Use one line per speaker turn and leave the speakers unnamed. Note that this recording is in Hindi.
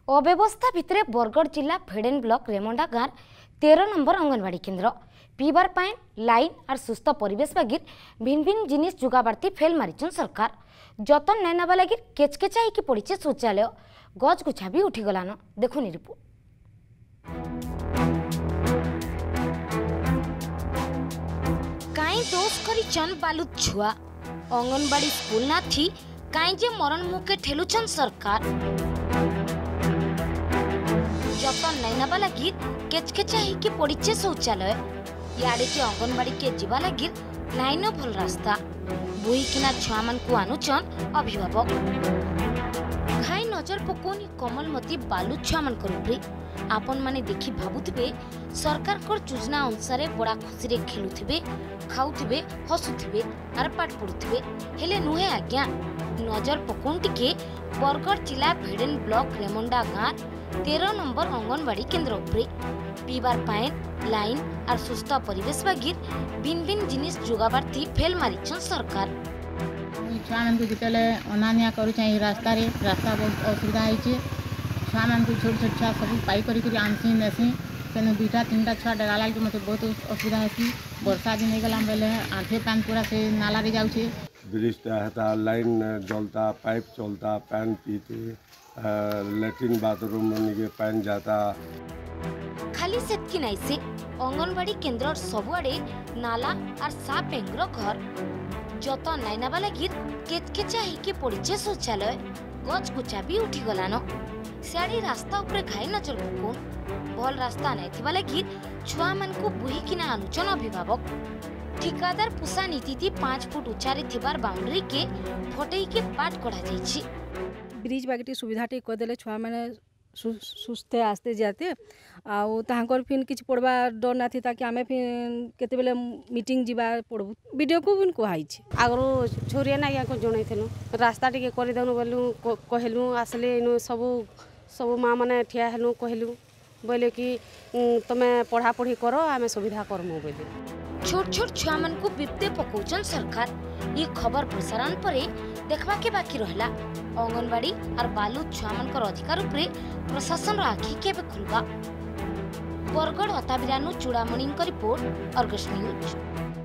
अव्यवस्था भितर बरगढ़ जिला फेडेन ब्लॉक रेमंडा गाँव 13 नंबर अंगनवाड़ी केन्द्र पीबार पाए लाइन और सुस्थ परिवेश बागिर भिन्न भिन्न जिनिस जुगाबार्ती फेल मारिछन सरकार। जतन नैनाबा लगी केचकेचा होगी पड़े शौचालय गज गुछा भी उठीगलान। देखुनी रिपोर्ट। काई दोष करिछन बालुत छुआ अंगनवाड़ी स्कूल ना थी काई जे मरण मुके ठेलुछन सरकार। जतन नैनाबा लगी केचकेचा होगी पड़े शौचालय याडे जे अंगनवाड़ी के जीवा लगी लाइन भल रास्ता बुईकिना छुआ मान को आनुचन अभिभावक। घाई नजर पकोनी कमलमती बालू छुआ मान उपरे आपन माने देखि भाबुथिबे सरकार को योजना अनुसार बड़ा खुशी रे खेलुथिबे खाउथिबे हसुथिबे आर पाठ पढुथिबे हेले नुहे आज्ञा। नजर पकोन टिके बरगढ़ जिला भेडेन ब्लॉक रेमंडा गाँव 13 नंबर अंगनवाड़ी केन्द्र उपरे पीबार पाएन लाइन और सुस्थ परिवेश बागिर भिन्न भिन्न जिनिस जुगाबार्ती फेल मारिछन सरकार।
छुआ मान को जितेले अनानिया करू चाहिए रास्ता बहुत असुविधा है। छुआ मान को छोट छोट छुआ सब पाई करी आनसी नेसी तेन दुईटा तीन टा छुआ डराला कि मत बहुत असुविधा है। वर्षा दिन गला बेले आठे पान पूरा से नाला रे जाउछे।
ब्रिज हेता लाइन जलता पाइप चलता पान पीते लैट्रिन बाथरूम में पान जाता।
खाली सेतकी नाई से अंगनवाड़ी केन्द्र सबुआड़े नाला और साफ बेंगर घर जतन नाइनाबा लगी केचकेचा होगी पड़े शौचालय गज गुचा भी उठीगलान। सियाड़ी रास्ता उपरे घाई नजर पकोन भल रास्ता नाइथिबा लगी छुआ मान को बुहीकिना आनुचन अभिभावक। ठिकादार पुसा नीति 5 फुट उच्चारे थिबार बाउंड्री के फटई के पाट कढ़ा जाइछि।
ब्रिज बागटी सुविधा टे करदेले छुआ माने सुस्थे आस्ते जाते आउ तांकर फिन किछ पड़वा डर ना थी ताकि आमे फिन केते बेले मीटिंग जीवा पड़बू वीडियो को बिन कोहाई छी।
आगरो छोरिया ना या को जणै थेनु रास्ता टिके करि दनु बोलू कहलु आसले इनु सब मां माने ठिया हेलु कहलु बोले कि तमे पढ़ा पढ़ी करो आमे सुविधा करमु बोले।
छोट छोट छुआ मन को विपदे पकोचन सरकार। ये खबर प्रसारण परे देखबा के बाकी रहला अंगनवाड़ी और बालू छुआ मन अधिकार उपरे प्रशासन आखि केबे खुलबा। बरगढ़ अताबिरानु चूड़ामणि रिपोर्ट अर्गस न्यूज।